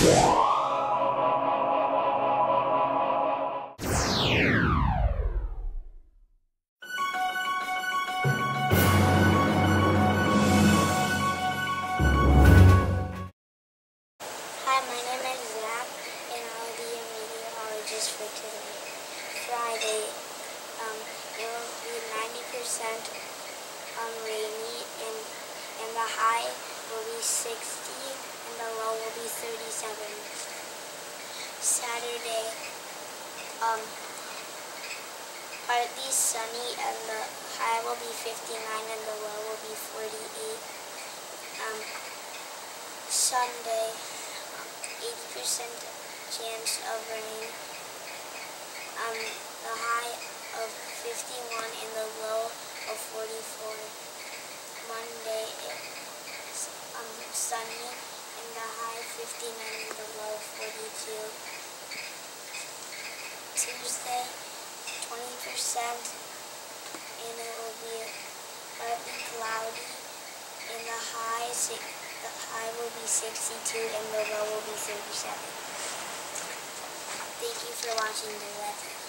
My name is Zach, and I'll be a meteorologist for today. Friday, it will be 90% rainy, and the high will be 60, and the low will be 37. Saturday, partly sunny, and the high will be 59, and the low will be 48. Sunday, 80% chance of rain, the high of 51 and the low of 44. Monday, it's sunny and the high 59 and the low 42. Tuesday, 20% and it will be partly cloudy and the high will be 62 and the low will be 37. Thank you for watching the weather.